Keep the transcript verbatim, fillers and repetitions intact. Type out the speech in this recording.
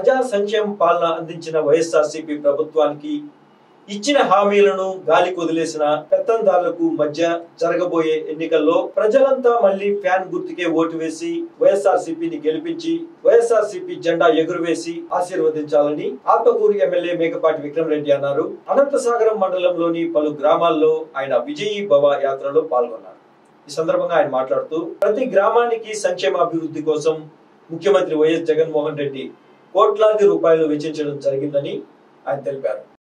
ప్రజా సంక్షేమ పాలన అందించిన వైఎస్ఆర్సీపీ ప్రభుత్వానికి ఇచ్చిన హామీలను గాలి కొదిలేసిన పెత్తందారులకు మధ్య జరగబోయే ఎన్నికల్లో ప్రజలంతా మళ్లీ ఫ్యాన్ గుర్తుకే ఓటు వేసి వైఎస్ఆర్సీపీని గెలిపించి వైఎస్ఆర్సీపీ జెండా ఎగురవేసి ఆశీర్వదించాలని ఆత్మకూరు ఎమ్మెల్యే మేకపాటి విక్రమరెడ్డి అన్నారు. అనంతసాగరం మండలంలోని పలు గ్రామాల్లో ఆయన విజయీ భవ యాత్రలో పాల్గొన్నారు. ఈ సందర్భంగా ఆయన మాట్లాడుతూ ప్రతి గ్రామానికి సంక్షేమాభివృద్ధి కోసం ముఖ్యమంత్రి వైఎస్ జగన్మోహన్ రెడ్డి కోట్లాది రూపాయలు వెచ్చించడం జరిగిందని ఆయన తెలిపారు.